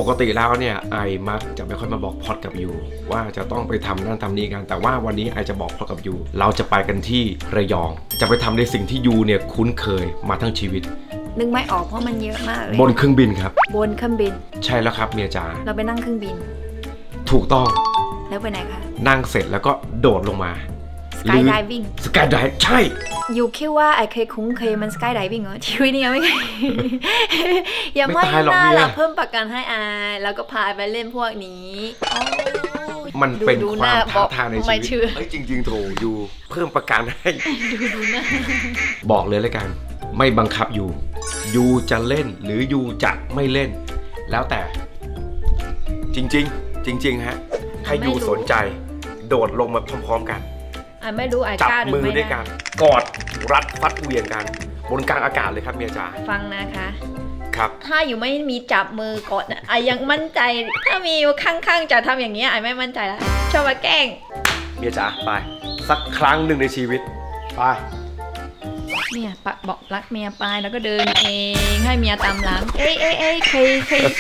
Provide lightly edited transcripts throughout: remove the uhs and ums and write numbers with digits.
กติแล้วเนี่ยไอมักจะไม่ค่อยมาบอกพอดกับยูว่าจะต้องไปทำนั่นทำนี่กันแต่ว่าวันนี้ไอจะบอกพอดกับยูเราจะไปกันที่ระยองจะไปทำในสิ่งที่ยูเนี่ยคุ้นเคยมาทั้งชีวิตนึกไม่ออกเพราะมันเยอะมากเลยบนเครื่องบินครับบนเครื่องบินใช่แล้วครับเมียจ๋าเราไปนั่งเครื่องบินถูกต้องแล้วไปไหนคะนั่งเสร็จแล้วก็โดดลงมาสกายไดวิ่งสกายไดฟ์ใช่อยู่คิดว่าไอเคยคุ้นเคยมันสกายไดวิ่งเหรอชีวิตนี้ยังไม่เคยยังไม่น่าเราเพิ่มประกันให้อายแล้วก็พาไปเล่นพวกนี้มันเป็นความท้าทายในชีวิตจริงๆโถอยู่เพิ่มประกันให้ดูนะบอกเลยแล้วกันไม่บังคับยูจะเล่นหรือยูจะไม่เล่นแล้วแต่จริงฮะถ้ายูสนใจโดดลงมาพร้อมๆกันไม่รู้จับมือด้วยกันกอดรัดฟัดเหวี่ยงกันบนกลางอากาศเลยครับเมียจ๋าฟังนะคะครับถ้าอยู่ไม่มีจับมือกอดไอยังมั่นใจถ้ามีอยู่ข้างๆจะทำอย่างนี้ไอไม่มั่นใจแล้วชอบมาแกล้งเมียจ๋าไปสักครั้งหนึ่งในชีวิตไปเมียบอกรักเมียไปแล้วก็เดินเองให้เมียตามหลังเอ้ยเคย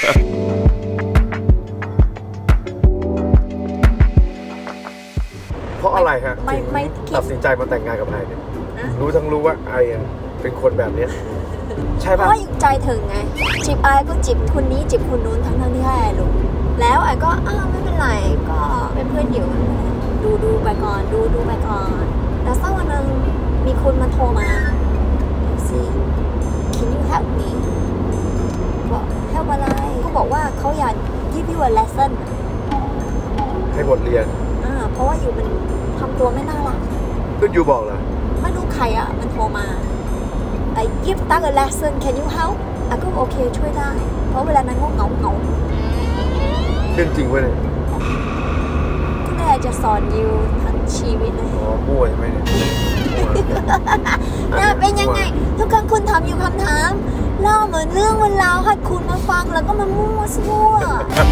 เพราะอะไรฮะไม่ตัดสินใจมาแต่งงานกับไอเนี่ยรู้ว่าไอเป็นคนแบบนี้ใช่ป่ะเพราะอยู่ใจถึงไงจีบไอก็จีบคนนี้จีบคนนู้นทั้งที่ให้ไอรู้แล้วไอก็ไม่เป็นไรก็เป็นเพื่อนอยู่ดูไปก่อนดูไปก่อนแล้วสักวันหนึ่งมีคนมาโทรมาสิ Can you help me บอก help อะไรก็บอกว่าเขาอยาก give you a lesson ให้บทเรียนเพราะว่าอยู่มันทำตัวไม่น่ารักก็อยู่บอกเหรอไม่รู้ใครมันโทรมาI give Tack a lesson can you help ก็โอเคช่วยได้เพราะเวลานั้นก็เหงาเรื่องจริงเว้ยก็แม่จะสอนยูทั้งชีวิตเลยมั่วใช่ไหมเนี่ยเป็นยังไงทุกครั้งคุณถามอยู่คำถามเล่าเหมือนเรื่องวันราวให้คุณมาฟังแล้วก็มามั่วซั่ว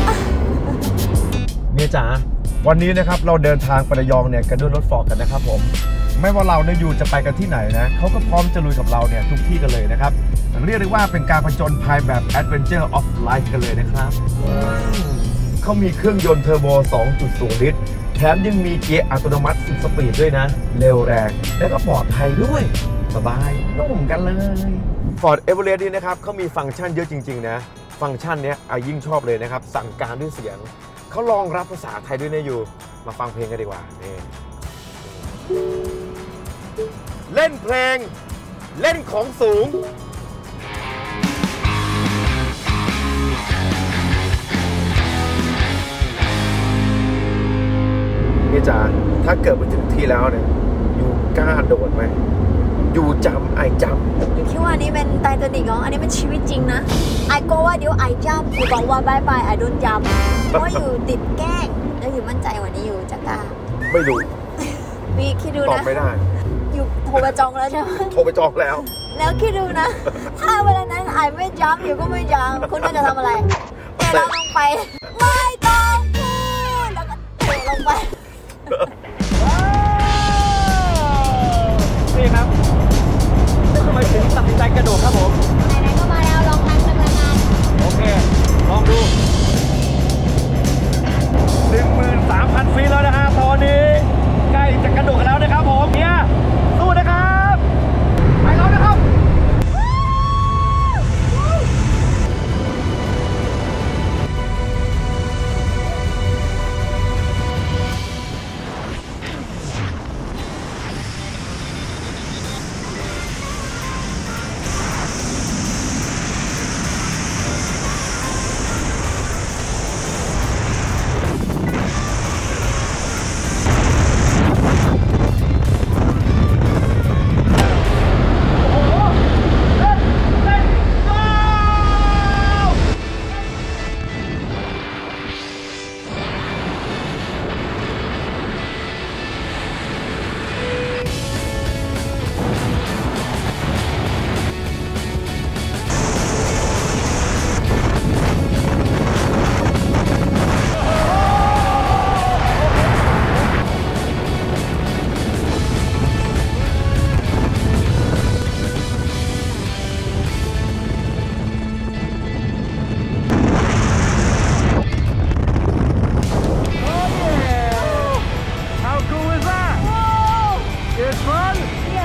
เมียจ๋าวันนี้นะครับเราเดินทางไประยองเนี่ยกันด้วยรถฟอร์ดกันนะครับผมไม่ว่าเราเนี่ยอยู่จะไปกันที่ไหนนะเขาก็พร้อมจะลุยกับเราเนี่ยทุกที่กันเลยนะครับเรียกได้ว่าเป็นการผจญภัยแบบ Adventure of Life กันเลยนะครับเขามีเครื่องยนต์เทอร์โบ 2.0 ลิตรแถมยังมีเกียร์อัตโนมัติ10 สปีดด้วยนะเร็วแรงและก็ปลอดภัยด้วยสบายนุ่มกันเลย Ford Everest นี่นะครับเขามีฟังก์ชันเยอะจริงๆนะฟังก์ชันนี้ยิ่งชอบเลยนะครับสั่งการด้วยเสียงเขารองรับภาษาไทยด้วยนะอยู่มาฟังเพลงกันดีกว่านี่เล่นเพลงเล่นของสูงนี่จ๋าถ้าเกิดมาถึงที่แล้วเนี่ยอยู่กล้าโดดไหมอยู่จำไอจำอยู่คิดว่านี้เป็นไททานิคเหรออันนี้เป็นชีวิตจริงนะไอก็ว่าเดี๋ยวไอจำอยู่บอกว่าบายบายไอโดนจำเพราะอยู่ติดแกล้งแล้วอยู่มั่นใจวันนี้อยู่จะกล้าไม่รู้พี่คิดดูนะตอบไม่ได้อยู่โทรไปจองแล้วใช่ไหมโทรไปจองแล้วคิดดูนะถ้าเวลานั้นไอไม่จำอยู่ก็ไม่จำคุณจะทำอะไรเดี๋ยวเราลงไปไม่ต้องพูดแล้วก็เทลงไปนี่ครับทำไมถึงตัดสินใจกระโดดครับผมไหนๆก็มาแล้วลองทำสักละกันโอเคลองดู 13,000 ฟีตแล้วนะฮะตอนนี้ใกล้จะกระโดดกันแล้วนะครับผมเนี่ยสู้นะครับไปแล้วนะครับ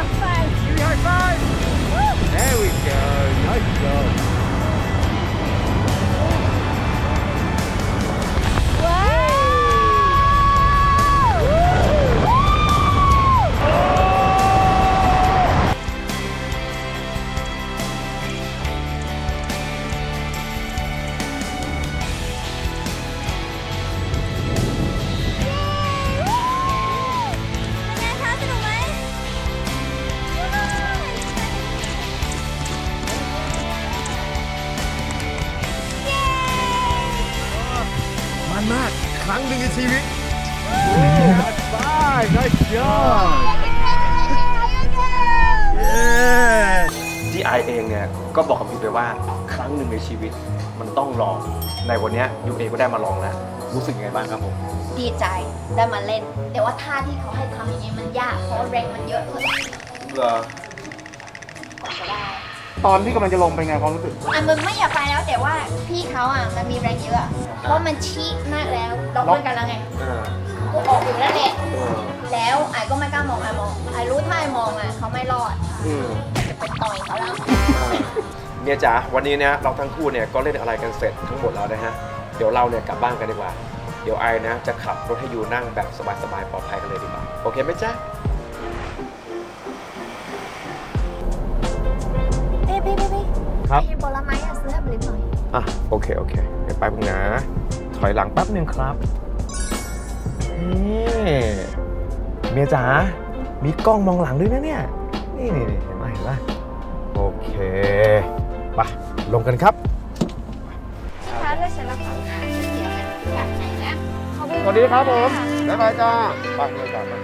high five. There we go. Nice job.มันมากครั้งหนึ่งในชีวิตไปnice job ที่ไอเองเนี่ยก็บอกกับยูไปว่าครั้งหนึ่งในชีวิตมันต้องลองในวันนี้ยูเองก็ได้มาลองแล้วรู้สึกยังไงบ้างครับผมดีใจได้มาเล่นแต่ว่าท่าที่เขาให้ทำอย่างนี้มันยากเพราะแรงมันเยอะเลยเหรอก่อนจะได้ตอนที่กำลังจะลงเป็นไงความรู้สึกมันไม่อยากไปแล้วแต่ว่าพี่เขามันมีแรงเยอะเพราะมันชี้มากแล้วเราเล่นกันแล้วไงกูออกอยู่แล้วแหละแล้วไอ้ก็ไม่กล้ามองไอ้รู้ถ้าไอ้มองเขาไม่รอดจะไปต่อยเขาแล้วเมียจ๋าวันนี้เนี่ยเราทั้งคู่เนี่ยก็เล่นอะไรกันเสร็จทั้งหมดแล้วนะฮะเดี๋ยวเราเนี่ยกลับบ้านกันดีกว่าเดี๋ยวไอนะจะขับรถให้ยูนั่งแบบสบายๆปลอดภัยกันเลยดีกว่าโอเคไหมจ๊ะพี่ครับไอ้ผลไม้ซื้อให้บลิฟหน่อยโอเคเดี๋ยวไปพึ่งนะถอยหลังแป๊บนึงครับนี่เมียจ๋ามีกล้องมองหลังด้วยนะเนี่ยนี่เห็นไหมโอเคไปลงกันครับพี่คะเลือกเสร็จแล้วค่ะเดี๋ยวมันแบบไหนนะสวัสดีครับผมบ๊ายบายจ้าไปเลยจ้า